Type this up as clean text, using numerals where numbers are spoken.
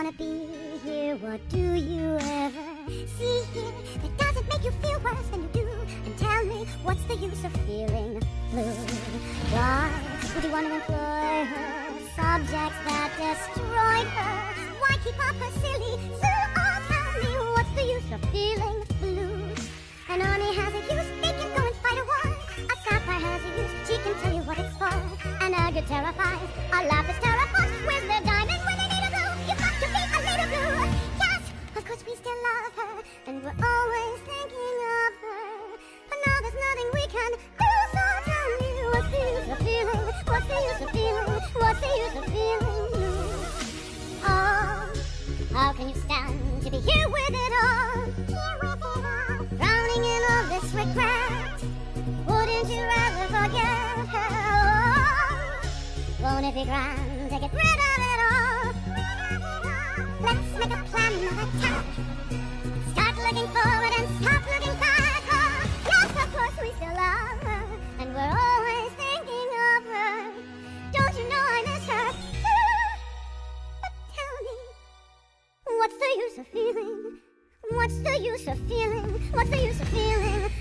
wanna be here, what do you ever see here that doesn't make you feel worse than you do? And tell me, what's the use of feeling blue? Why would you want to employ her? Subjects that destroyed her. Why keep up her silly zoo? Oh, tell me, what's the use of feeling blue? An army has a use, they can go and fight a war. A sapphire has a use, she can tell you what it's for. An agate terrifies, a lapis terrifies. Where's the diamond when they need a glue? You've got to be a little blue. Yes, of course we still love her, and we're always thinking of her. But now there's nothing we can do, so tell me, what's the use of feeling? What's the use of feeling? What's the use of feeling blue? Oh, how can you stand to be here with it all? Here with it all. Drowning in all this regret. Wouldn't you rather forget her? Oh, won't it be grand to get rid of it all? Let's make a plan of attack. Start looking forward and stop looking back. Oh, yes, of course we still love her, and we're always thinking of her. Don't you know I miss her? But tell me, what's the use of feeling? What's the use of feeling? What's the use of feeling?